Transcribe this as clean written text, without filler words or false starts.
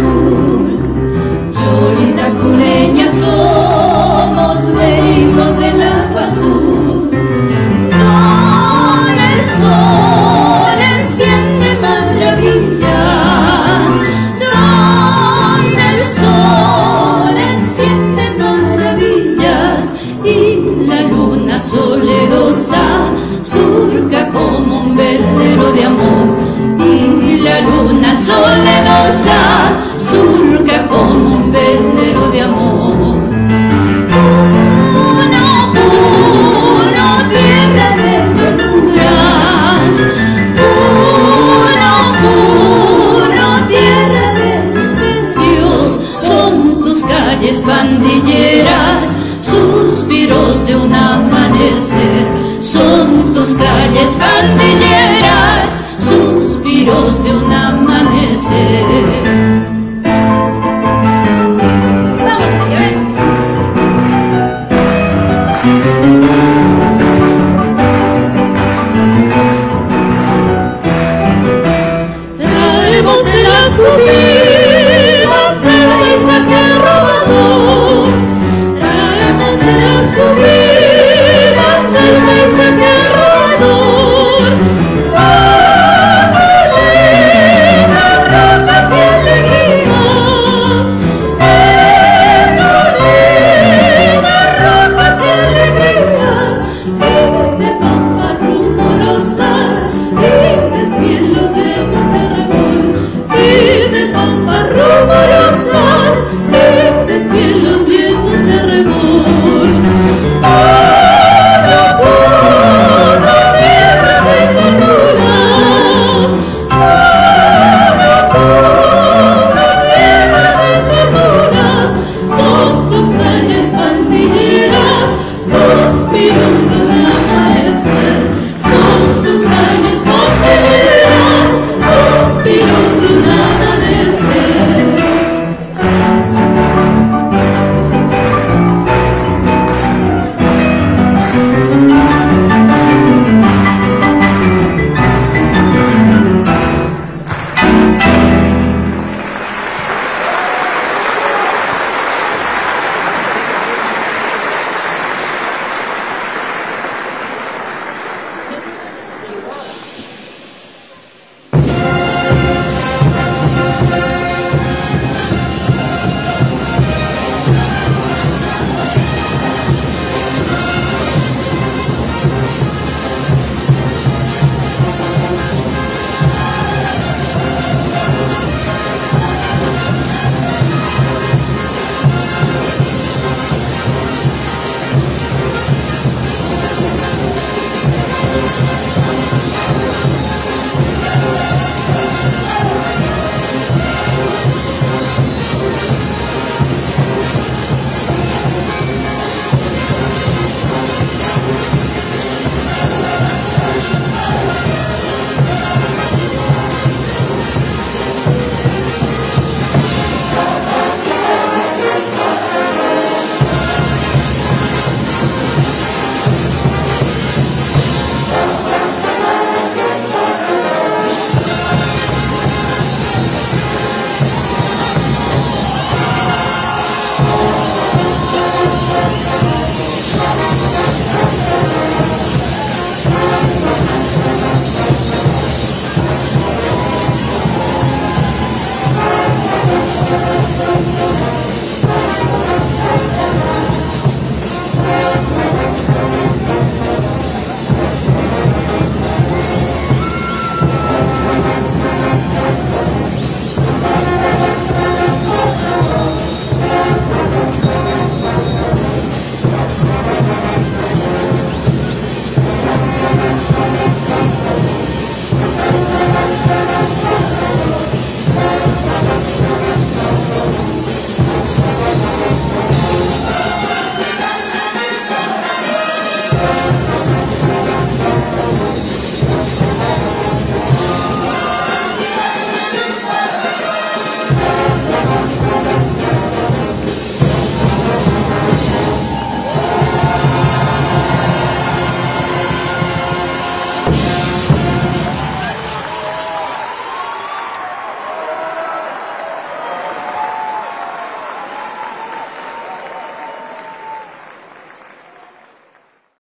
azul. Cholitas pureñas somos, venimos del agua azul. Donde el sol enciende maravillas, donde el sol enciende maravillas, y la luna soledosa surca como un velero de amor, y la luna soledosa surca como un velero de amor. Puno, Puno, tierra de ternuras, Puno, Puno, tierra de misterios, son tus calles pandilleras, suspiros de un amanecer, son tus calles pandilleras, suspiros de un amanecer. Vamos, ella, ven. Traemos en las cubillas cerveza que ha robado, traemos en las cubillas cerveza que ha robado. Rojas y alegrías, rojas y alegrías, y de pampas rumorosas, y de cielos llenos de remol, y de pampas rumorosas, y de cielos llenos de remol. Puno, Puno, tierra de ternuras, Puno, tierra de ternuras, son tus calles pandilleras, suspiros de un amanecer, son tus calles pandilleras, suspiros de un amanecer.